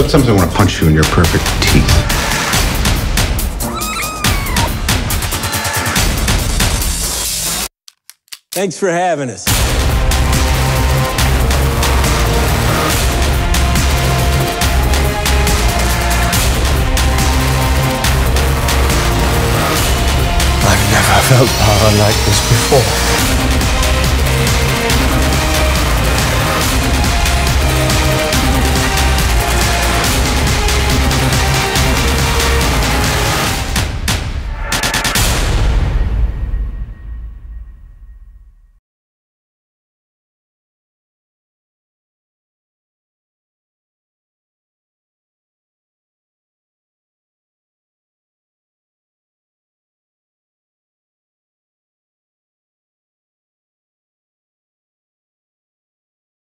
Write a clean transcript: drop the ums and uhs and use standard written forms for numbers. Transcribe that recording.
Sometimes I want to punch you in your perfect teeth. Thanks for having us. I've never felt power like this before.